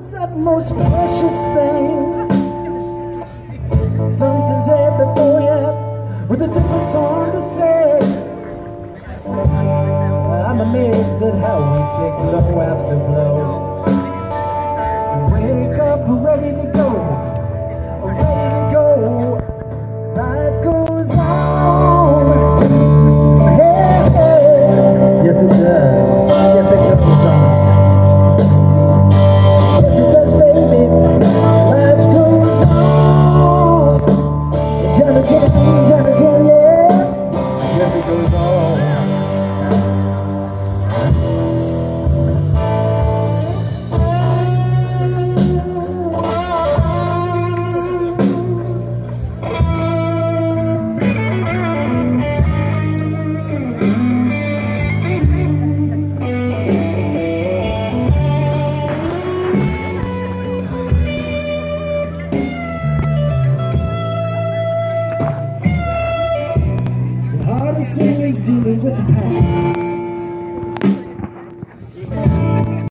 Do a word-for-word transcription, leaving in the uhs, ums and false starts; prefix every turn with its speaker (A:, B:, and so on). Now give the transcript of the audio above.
A: That most precious thing, something's there before you with a different song to say. I'm amazed at how we take blow after blow. Wake up ready to go, ready to go. Life goes on. Hey, hey. Yes it does, yes it goes on. Dealing with the past.